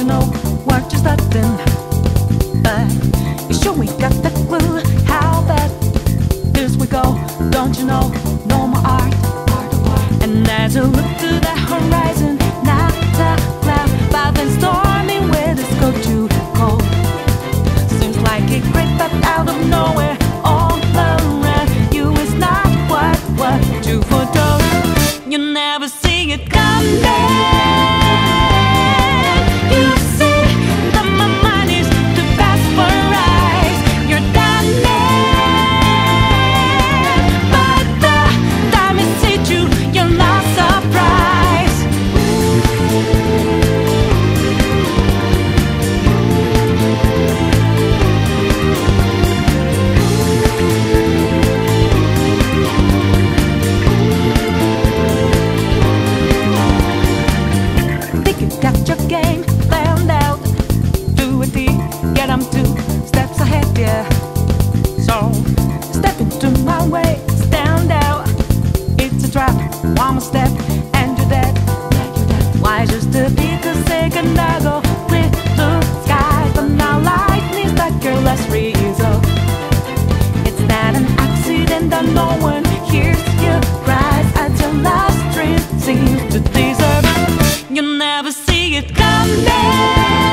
know what you're starting, but you sure we got that clue. How bad this we go, don't you know? No more art. And as you look to the horizon, not a cloud, but then stormy weather's go too cold. Seems like it crept up out of nowhere, all around you is not what you foretold. You never see it coming. You see that my mind is too fast for eyes. You're done, but the time it hit you, you're not surprised. Think you got your game planned out. Do it, get them 2 steps ahead, yeah. So step into my way, stand out. It's a trap, one more step and you're dead. Why just a bit a second ago with blue skies, but now lightning's like your last resort. It's not an accident that no one hears your cries as your last dream seems to deserve. You never see it coming.